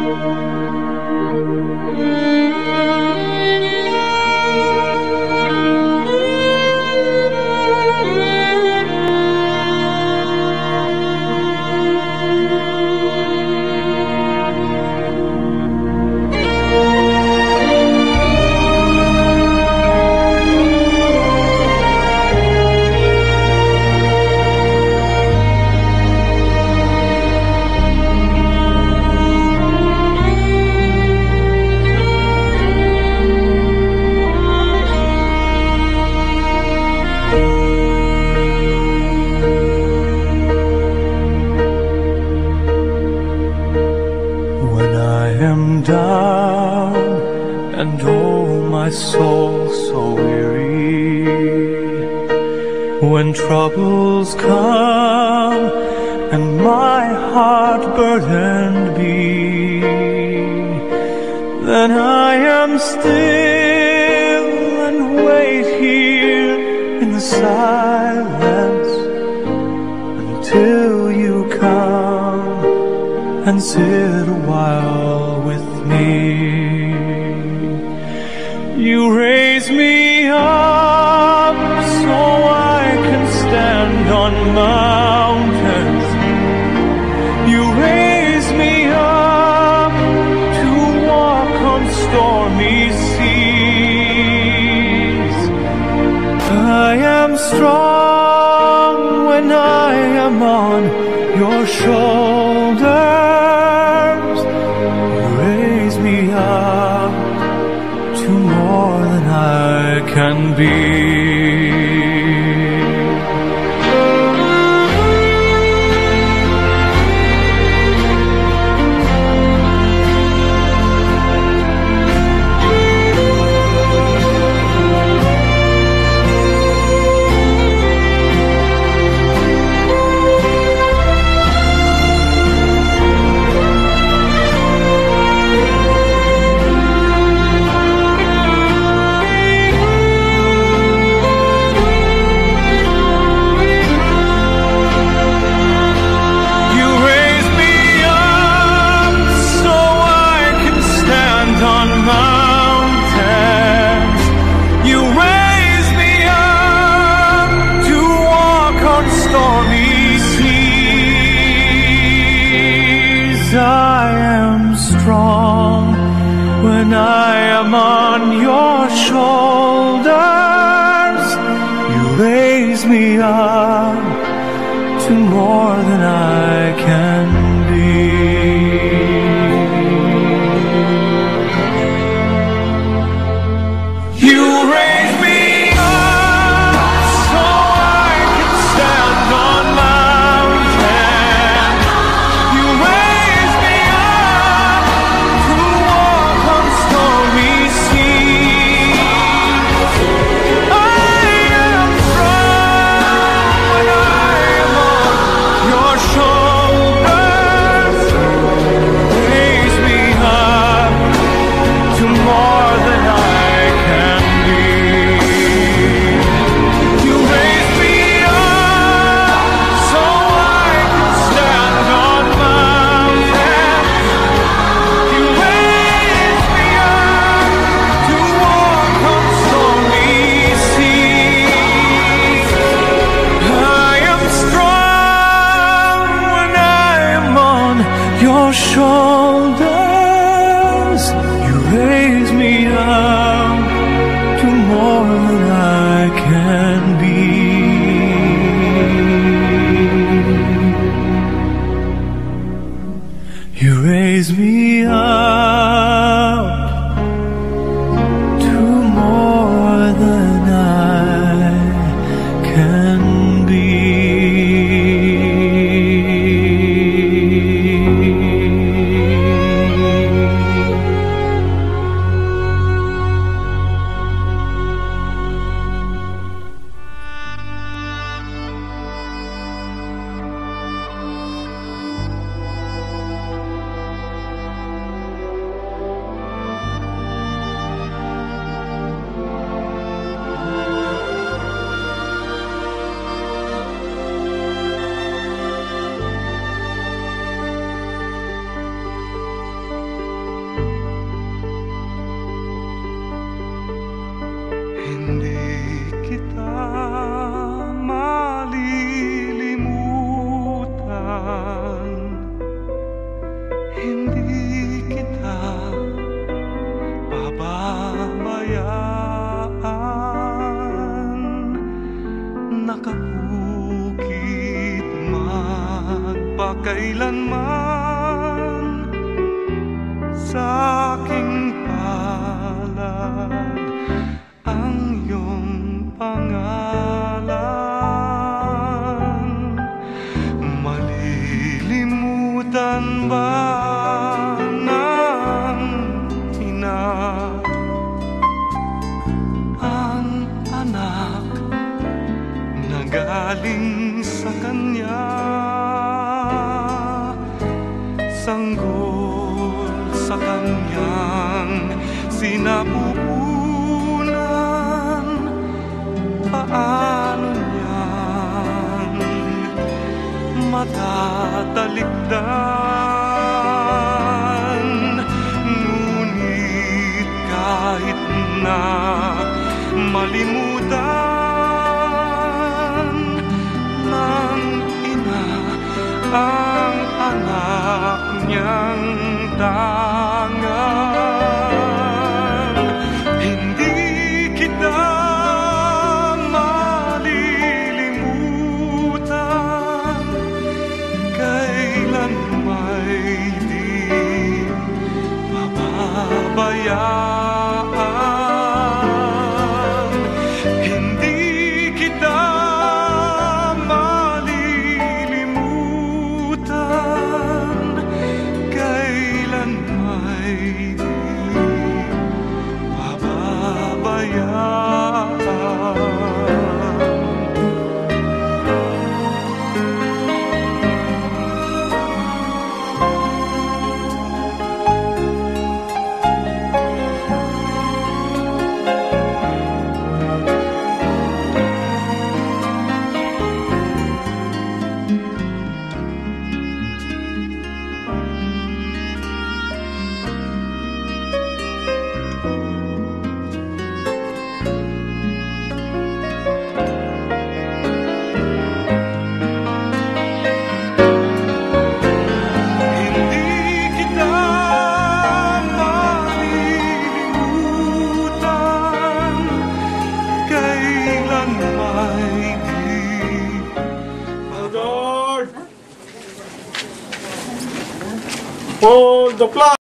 my soul so weary, when troubles come and my heart burdened be, then I am still and wait here in the silence until you come and sit a while with me. You raise me up so I can stand on mountains. You raise me up to walk on stormy seas. I am strong when I am on your shoulders. You raise me up to more than I can be. I am strong when I am on your shoulders. You raise me up to more than I can be. You raise me up so I can stand on mountains. You raise me up to walk on stormy seas. I am strong when I am on your shoulders. Raise me up to more than I can be. You raise me up so I can stand on mountains. You raise me up to walk on stormy seas. I am strong when I am on your shoulders. You raise me up to more than I can be. You raise me up to more than I can be. hindi kita pababayaan. Nakabukit magpakailanman sa aking palad ang iyong pangalan. Malilimutan ba ng ina ang anak na galing sa kanya? Sanggol sa kanyang sinapupunan, paano niyan matatalikdan? Ngunit kahit na malimutan ng ina ang anak niyang tangan, hindi kita malilimutan. Kailan may di pababayaan. Hindi kita malilimutan. Kailan may di pababayaan. Hold the flag!